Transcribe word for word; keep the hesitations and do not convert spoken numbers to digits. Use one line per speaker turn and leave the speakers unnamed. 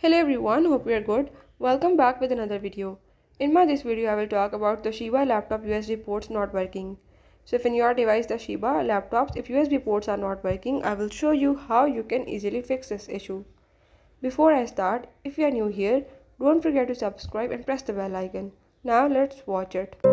Hello everyone, hope you are good. Welcome back with another video. In my this video I will talk about Toshiba laptop U S B ports not working. So if in your device Toshiba laptops if U S B ports are not working, I will show you how you can easily fix this issue. Before I start, if you are new here, don't forget to subscribe and press the bell icon. Now let's watch it.